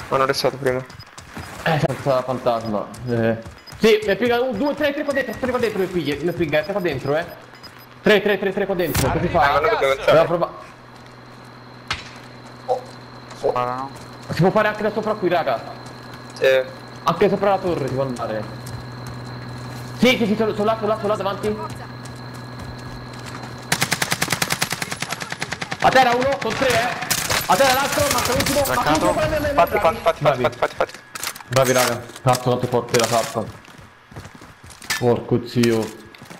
Ma non è stato prima. Senza fantasma. Sì, mi piega 1, 2, 3 qua dentro, 3 qua dentro mi piega, 3 qua dentro, 3 qua dentro, che si fa? Ma non dobbiamo Devo entrare. provare. Sparano. Si può fare anche da sopra qui, raga. Sì. Anche sopra la torre si può andare. Sì, sono là, davanti. A terra uno, sono 3, A terra l'altro, manca l'ultimo. Fatti. Bravi, raga. Cazzo, quanto forte la tappa. Porco zio.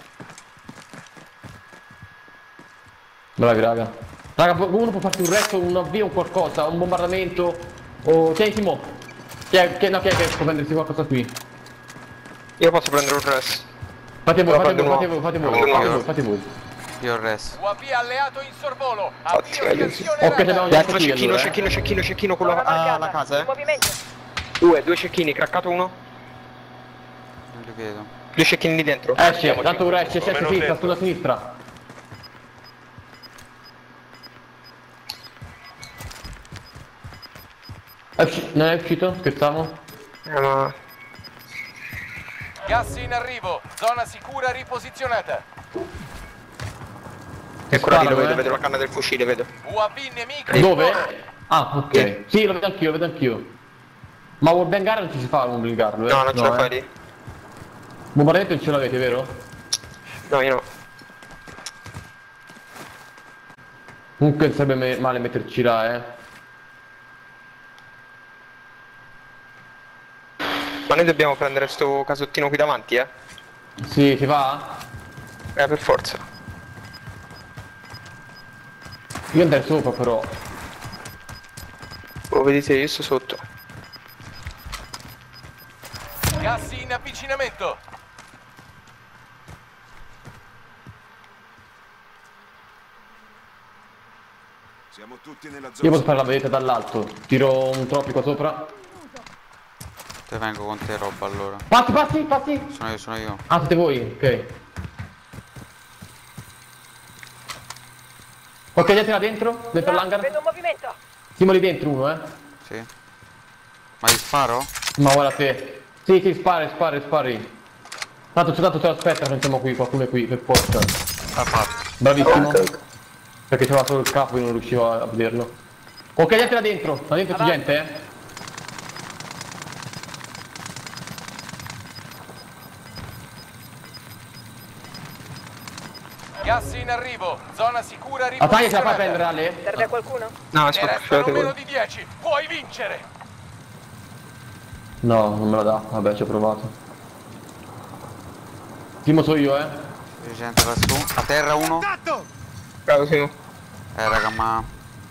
Bravi, raga. Raga, uno può farti un resto, un avvio, un qualcosa, un bombardamento. O tieni Timo. Chi è che può prendersi qualcosa qui? Io posso prendere un res. Fate voi. Io il resto. UAV alleato in sorvolo. Fatti, Azione Ok, abbiamo già Altro cecchino quello alla casa, Due cecchini, craccato uno. Non li vedo. 2 cecchini lì dentro. Esce, tanto ora esce, sulla sinistra. Non è uscito? Scherzavo? Ma... Gas in arrivo. Zona sicura riposizionata. È ancora lì, lo Sparano, vedo la canna del fucile, vedo. UAV nemico. Dove? Ah, ok. Sì, lo vedo anch'io. Ma World Bangare non ci si fa un blingarlo, No, non ce la fai lì. Bombardamento non ce l'avete, vero? No, io no. Comunque non sarebbe male metterci là, Ma noi dobbiamo prendere sto casottino qui davanti, Sì, si va? per forza. Io andrei sopra però. Lo vedete, io sto sotto. Gas in avvicinamento. Siamo tutti nella Io zona. posso fare la vedetta dall'alto. Tiro un tropico sopra. Te vengo con te roba allora. Passi! Sono io. Ah, siete voi, ok. Ok, andiate là dentro l'hangar. Vedo un movimento. Siamo lì dentro uno, Sì. Ma gli sparo? Ma guarda te. Sì, spari. Tanto ce l'aspetta, sentiamo qui, qualcuno è qui, per forza. Ha fatto. Bravissimo. Perché c'era solo il capo e non riuscivo a vederlo. Ok, andiate là dentro. Là dentro c'è gente, Gas in arrivo. Zona sicura La taglia ce la fai riposizionata. prendere, Ale? Serve a qualcuno? No, Ne aspetta, restano fate meno voi. di 10. Puoi vincere. No, non me la dà. Vabbè, ci ho provato. Timo so io, C'è gente lassù. A terra uno. Bravo, Simo. Raga, ma...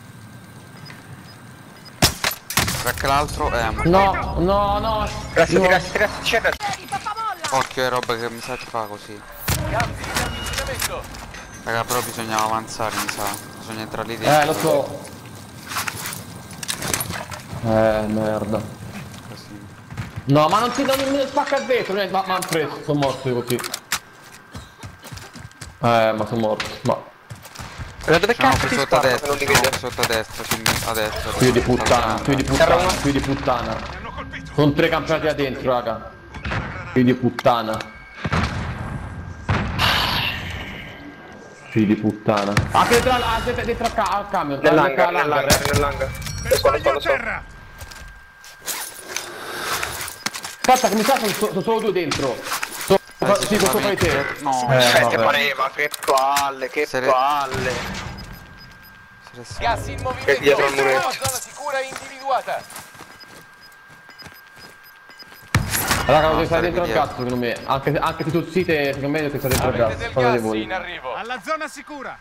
Crack l'altro. No. Grazie, c'è resto. Occhio è roba che mi sa ti fa così. Gas in avvicinamento. Raga, però bisogna avanzare, mi sa. Bisogna entrare lì dentro. Lo so. Merda. Così. No, ma non mi spacca il vetro, ma han preso, sono morto così. Ma sono morto, ma... Dove C'è uno cazzo qui ti sotto a spara? destra, Non li c'è uno vedo. qui sotto a destra, a destra. Figlio di puttana. Terra Figlio di puttana. Sono 3 campionati là dentro, raga. Figlio di puttana. Figlio di puttana. Anche dentro al camion. Nell'hangar. Lo so. Aspetta, che mi sa sono solo 2 dentro. Sì, sopra di te. No, Che vabbè. pareva, che palle. Gas in movimento. Che dietro al muretto. Zona sicura individuata. Raga, No, deve stare dentro al dietro. cazzo secondo me. Anche se tu site, secondo me deve stare dentro al Avete cazzo. del Fate gas voi. in arrivo. Alla zona sicura.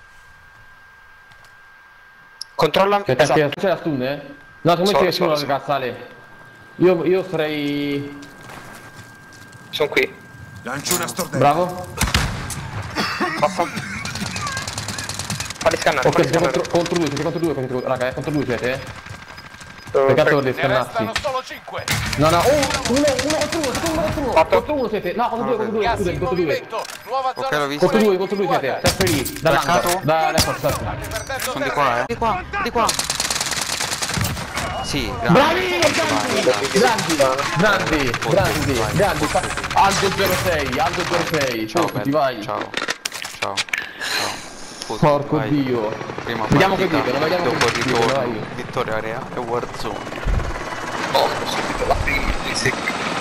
Controlla. C'è la stun, No, secondo me c'è nessuno So. al cazzo, Ale. Io sarei... Sono qui. Lancio una stordella. Bravo. Passa. Falli scannare. Ok, siete contro due, raga, contro due siete, Peccato di Ne scannarsi. restano solo 5. No, uno contro uno. Contro uno siete. No, contro due, Gas in contro due. movimento. Nuova Ok, zona l'ho visto. sicura Contro due siete. individuata. Sempre lì, dall'angolo. Attaccato? Da forza. State perdendo sono di terreno. qua, Di qua. Sì, grazie. Bravi, Grandi. Aldo 06, Ciao, tutti, vai. ciao. Tutti, Porco vai. Dio. Prima Vediamo che partita, dicono, vediamo dopo che dicono, ritorno, vai. vittoria area e Warzone. Subito la prima, sì.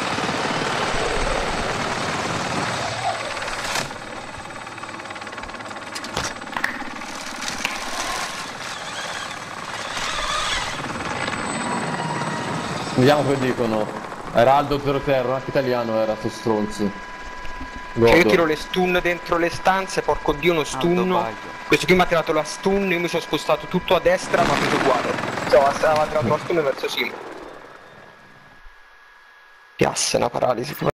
Vediamo che dicono. Era Aldo 03, anche italiano era sto stronzo. Cioè, io Godo. tiro le stun dentro le stanze, porco dio uno stun. Baglio. Questo qui mi ha tirato la stun, io mi sono spostato tutto a destra, ma tutto uguale. Stava tirato la stun verso Simo. Piasse una paralisi.